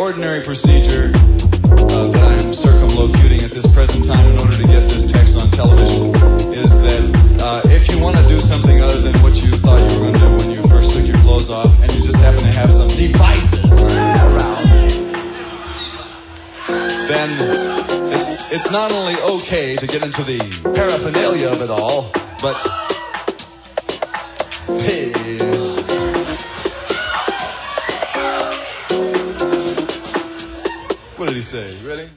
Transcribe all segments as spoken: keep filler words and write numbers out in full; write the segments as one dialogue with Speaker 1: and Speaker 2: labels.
Speaker 1: ordinary procedure uh, that I'm circumlocuting at this present time in order to get this text on television is that uh, if you want to do something other than what you thought you were going to do when you first took your clothes off, and you just happen to have some devices around, then it's, it's not only okay to get into the paraphernalia of it all, but hey. What did he say? You ready?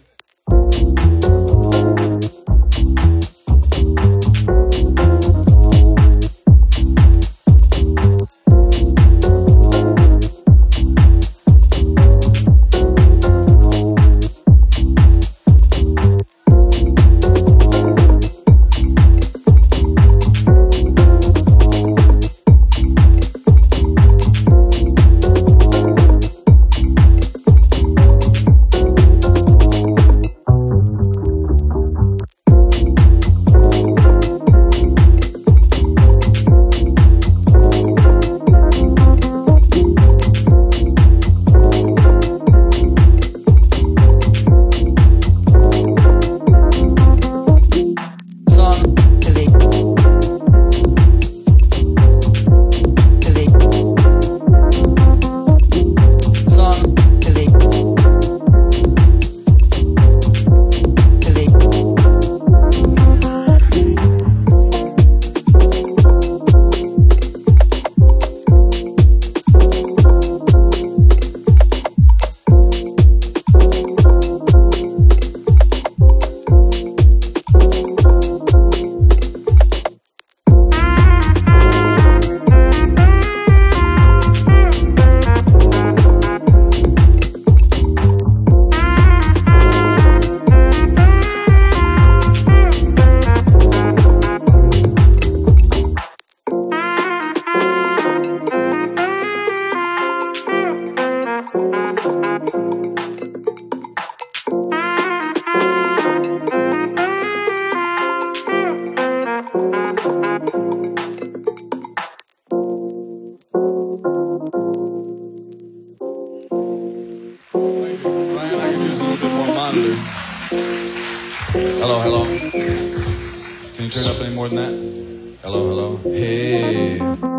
Speaker 1: Hello, hello. Can you turn it up any more than that? Hello, hello. Hey.